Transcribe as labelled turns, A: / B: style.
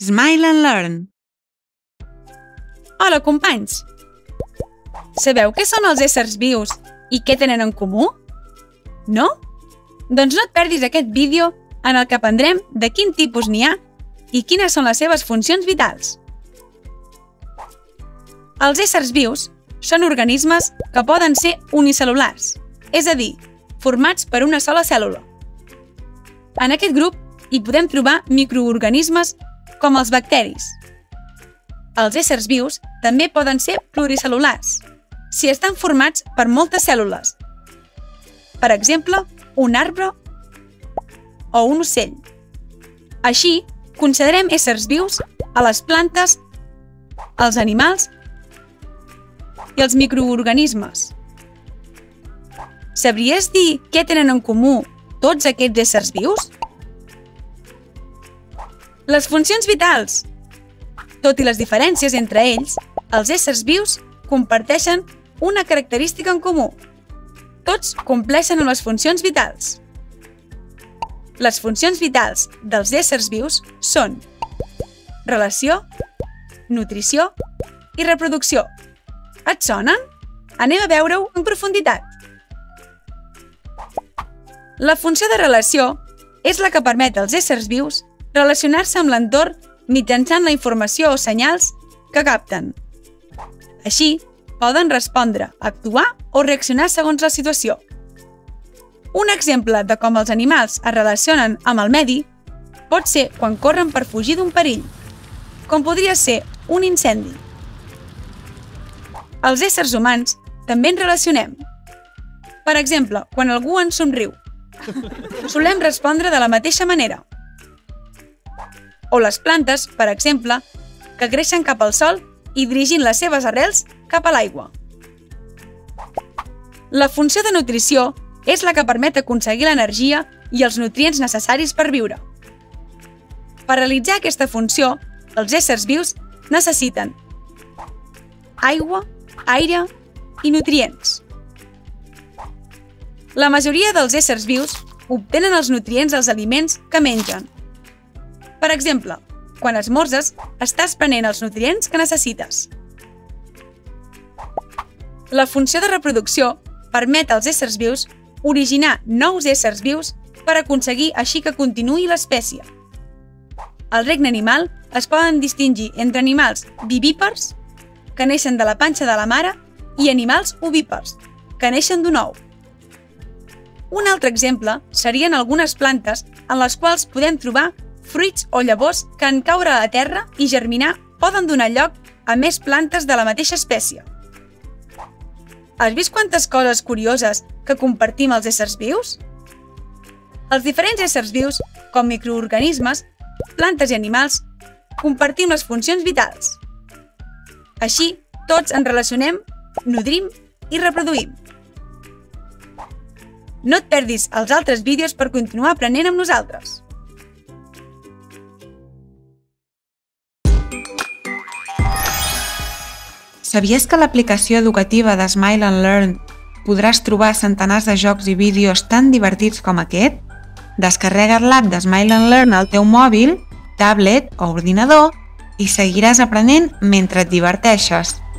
A: Smile and Learn.
B: Hola, companys! Sabeu què són els éssers vius i què tenen en comú? No? Doncs no et perdis aquest vídeo en el que aprendrem de quin tipus n'hi ha i quines són les seves funcions vitals. Els éssers vius són organismes que poden ser unicel·lulars, és a dir, formats per una sola cèl·lula. En aquest grup hi podem trobar microorganismes com els bacteris. Els éssers vius també poden ser pluricel·lulars, si estan formats per moltes cèl·lules. Per exemple, un arbre o un ocell. Així, considerem éssers vius a les plantes, els animals i els microorganismes. Sabries dir què tenen en comú tots aquests éssers vius? Les funcions vitals. Tot i les diferències entre ells, els éssers vius comparteixen una característica en comú. Tots compleixen amb les funcions vitals. Les funcions vitals dels éssers vius són relació, nutrició i reproducció. Et sonen? Anem a veure-ho en profunditat. La funció de relació és la que permet als éssers vius relacionar-se amb l'entorn mitjançant la informació o senyals que capten. Així, poden respondre, actuar o reaccionar segons la situació. Un exemple de com els animals es relacionen amb el medi pot ser quan corren per fugir d'un perill, com podria ser un incendi. Els éssers humans també ens relacionem. Per exemple, quan algú ens somriu, solem respondre de la mateixa manera. O les plantes, per exemple, que creixen cap al sol i dirigint les seves arrels cap a l'aigua. La funció de nutrició és la que permet aconseguir l'energia i els nutrients necessaris per viure. Per realitzar aquesta funció, els éssers vius necessiten aigua, aire i nutrients. La majoria dels éssers vius obtenen els nutrients dels aliments que mengen. Per exemple, quan esmorzes, estàs prenent els nutrients que necessites. La funció de reproducció permet als éssers vius originar nous éssers vius per aconseguir així que continuï l'espècie. Al regne animal es poden distingir entre animals vivípars, que neixen de la panxa de la mare, i animals ovípars, que neixen d'un ou. Un altre exemple serien algunes plantes en les quals podem trobar fruits o llavors que en caure a la terra i germinar poden donar lloc a més plantes de la mateixa espècie. Has vist quantes coses curioses que compartim els éssers vius? Els diferents éssers vius, com microorganismes, plantes i animals, compartim les funcions vitals. Així, tots ens relacionem, nodrim i reproduïm. No et perdis els altres vídeos per continuar aprenent amb nosaltres.
A: Sabies que a l'aplicació educativa de Smile and Learn podràs trobar centenars de jocs i vídeos tan divertits com aquest? Descarrega't l'app de Smile and Learn al teu mòbil, tablet o ordinador i seguiràs aprenent mentre et diverteixes.